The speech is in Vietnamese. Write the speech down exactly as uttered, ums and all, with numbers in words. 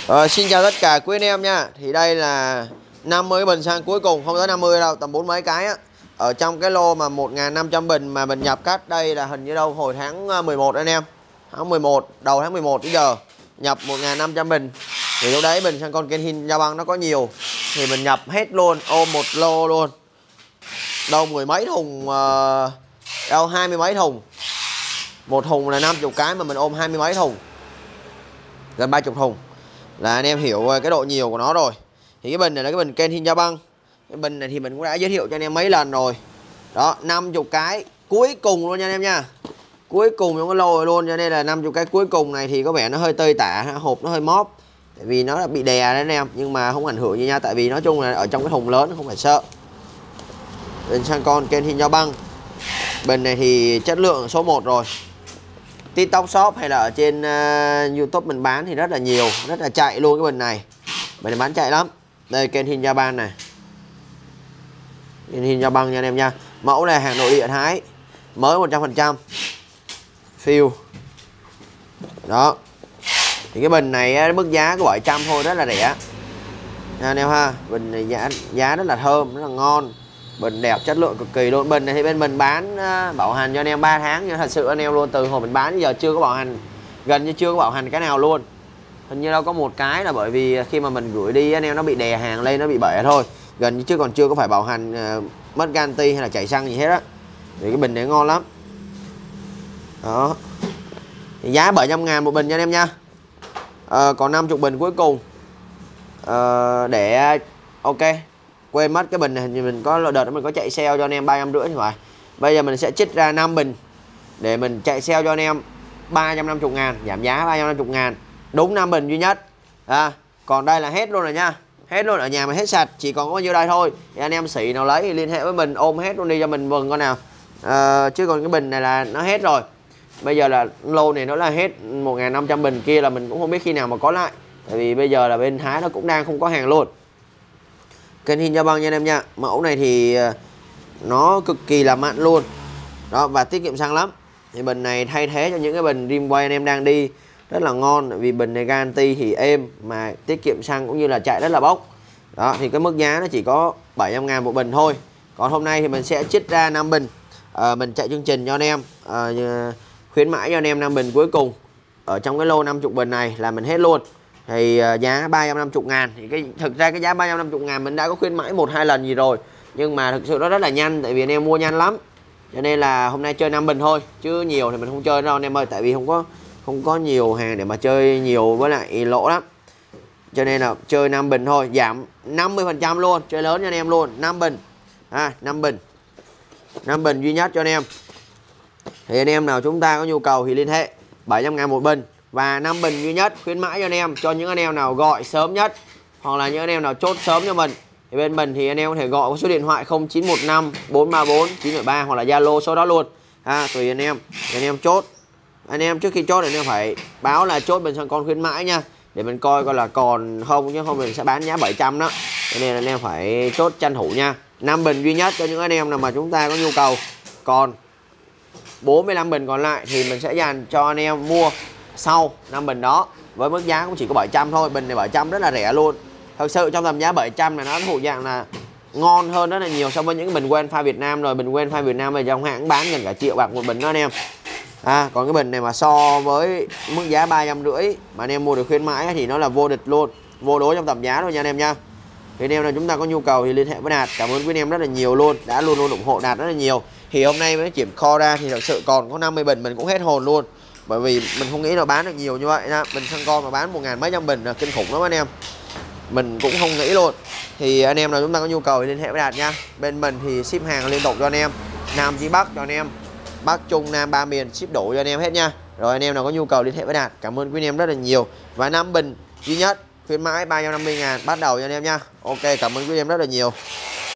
Ờ, xin chào tất cả quý anh em nha. Thì đây là năm mươi bình xăng cuối cùng, không tới năm mươi đâu, tầm bốn mấy cái á. Ở trong cái lô mà một nghìn năm trăm bình mà mình nhập cách đây là hình như đâu hồi tháng mười một anh em. Tháng mười một, đầu tháng mười một tới giờ nhập một nghìn năm trăm bình. Thì lúc đấy bình xăng con Kenhin Gia Băng nó có nhiều thì mình nhập hết luôn, ôm một lô luôn. Đâu mười mấy thùng, uh, đâu hai mươi mấy thùng. Một thùng là năm mươi cái mà mình ôm hai mươi mấy thùng. Gần ba mươi thùng. Là anh em hiểu cái độ nhiều của nó rồi. Thì cái bình này là cái bình Kenhin Gia Băng. Cái bình này thì mình cũng đã giới thiệu cho anh em mấy lần rồi. Đó, năm mươi cái cuối cùng luôn nha anh em nha. Cuối cùng trong cái lô này luôn, cho nên là năm mươi cái cuối cùng này thì có vẻ nó hơi tơi tả, hộp nó hơi móp. Tại vì nó đã bị đè đấy anh em, nhưng mà không ảnh hưởng gì nha, tại vì nói chung là ở trong cái thùng lớn không phải sợ. Bình xăng con Kenhin Gia Băng. Bình này thì chất lượng số một rồi. TikTok Shop hay là ở trên uh, YouTube mình bán thì rất là nhiều, rất là chạy luôn cái bình này. Bình này bán chạy lắm. Đây Kenhin Gia Băng này. Kenhin Gia Băng nha anh em nha. Mẫu này hàng nội địa Thái, mới một trăm phần trăm. Fill. Đó. Thì cái bình này mức giá có bảy trăm thôi, rất là rẻ. Nha anh em ha. Bình này giá giá rất là thơm, rất là ngon. Bình đẹp, chất lượng cực kỳ luôn. Bình này thì bên mình bán bảo hành cho anh em ba tháng, nhưng thật sự anh em luôn, từ hồi mình bán đến giờ chưa có bảo hành, gần như chưa có bảo hành cái nào luôn. Hình như đâu có một cái là bởi vì khi mà mình gửi đi anh em nó bị đè hàng lên, nó bị bể thôi. Gần như chứ còn chưa có phải bảo hành uh, mất guarantee hay là chảy xăng gì hết á. Thì cái bình này ngon lắm. Đó. Thì giá bảy trăm ngàn một bình nha anh em nha. À, còn năm mươi bình cuối cùng. À, để ok. Quên mất cái bình này thì mình có đợt mình có chạy sale cho anh em ba trăm rưỡi thì phải. Bây giờ mình sẽ trích ra năm bình để mình chạy sale cho anh em ba trăm năm mươi ngàn, giảm giá ba trăm năm mươi ngàn. Đúng năm bình duy nhất. À, còn đây là hết luôn rồi nha. Hết luôn, ở nhà mà hết sạch, chỉ còn có bao nhiêu đây thôi. Thì anh em xỉ nào lấy thì liên hệ với mình, ôm hết luôn đi cho mình mừng con nào. À, chứ còn cái bình này là nó hết rồi. Bây giờ là lô này nó là hết một nghìn năm trăm bình, kia là mình cũng không biết khi nào mà có lại. Tại vì bây giờ là bên Thái nó cũng đang không có hàng luôn. Kenhin Gia Băng nha anh em nha. Mẫu này thì nó cực kỳ là mặn luôn. Đó, và tiết kiệm xăng lắm. Thì bình này thay thế cho những cái bình Rimway anh em đang đi rất là ngon. Vì bình này guarantee thì êm, mà tiết kiệm xăng cũng như là chạy rất là bốc. Đó, thì cái mức giá nó chỉ có bảy trăm ngàn một bình thôi. Còn hôm nay thì mình sẽ trích ra năm bình. à, Mình chạy chương trình cho anh em, à, khuyến mãi cho anh em năm bình cuối cùng. Ở trong cái lô năm mươi bình này là mình hết luôn. Thì uh, giá ba trăm năm mươi ngàn. Thì cái thực ra cái giá ba trăm năm mươi ngàn mình đã có khuyến mãi một hai lần gì rồi, nhưng mà thực sự nó rất là nhanh, tại vì anh em mua nhanh lắm. Cho nên là hôm nay chơi năm bình thôi, chứ nhiều thì mình không chơi đâu anh em ơi, tại vì không có không có nhiều hàng để mà chơi nhiều với lại lỗ lắm. Cho nên là chơi năm bình thôi, giảm năm mươi phần trăm luôn, chơi lớn cho anh em luôn, năm bình. À, năm bình. năm bình duy nhất cho anh em. Thì anh em nào chúng ta có nhu cầu thì liên hệ, bảy trăm ngàn một bình. Và năm bình duy nhất khuyến mãi cho anh em, cho những anh em nào gọi sớm nhất, hoặc là những anh em nào chốt sớm cho mình. Thì bên mình thì anh em có thể gọi có số điện thoại không chín một năm bốn ba bốn chín bảy ba, hoặc là Zalo số đó luôn. À, tùy anh em, anh em chốt. Anh em trước khi chốt thì anh em phải báo là chốt bình xăng con khuyến mãi nha, để mình coi coi là còn không, chứ không mình sẽ bán giá bảy trăm đó. Cho nên là anh em phải chốt tranh thủ nha. năm bình duy nhất cho những anh em nào mà chúng ta có nhu cầu. Còn bốn mươi lăm bình còn lại thì mình sẽ dành cho anh em mua sau năm bình đó, với mức giá cũng chỉ có bảy trăm thôi. Bình này bảy trăm rất là rẻ luôn. Thật sự trong tầm giá bảy trăm này nó thuộc dạng là ngon hơn rất là nhiều so với những bình quen pha Việt Nam rồi. Bình quen pha Việt Nam ở trong hãng bán gần cả triệu bạc một bình đó anh em. À, còn cái bình này mà so với mức giá ba trăm rưỡi mà anh em mua được khuyến mãi thì nó là vô địch luôn, vô đối trong tầm giá thôi nha anh em nha. Thì anh em nào chúng ta có nhu cầu thì liên hệ với Đạt. Cảm ơn quý anh em rất là nhiều luôn, đã luôn luôn ủng hộ Đạt rất là nhiều. Thì hôm nay mới kiểm kho ra thì thật sự còn có năm mươi bình, mình cũng hết hồn luôn. Bởi vì mình không nghĩ là bán được nhiều như vậy nha. Mình xăng con mà bán một ngàn mấy trăm bình là kinh khủng lắm anh em. Mình cũng không nghĩ luôn. Thì anh em nào chúng ta có nhu cầu thì liên hệ với Đạt nha. Bên mình thì ship hàng liên tục cho anh em, Nam chí Bắc cho anh em, Bắc Trung Nam ba miền ship đủ cho anh em hết nha. Rồi anh em nào có nhu cầu liên hệ với Đạt. Cảm ơn quý anh em rất là nhiều. Và năm bình duy nhất khuyến mãi ba trăm năm mươi ngàn bắt đầu cho anh em nha. Ok, cảm ơn quý anh em rất là nhiều.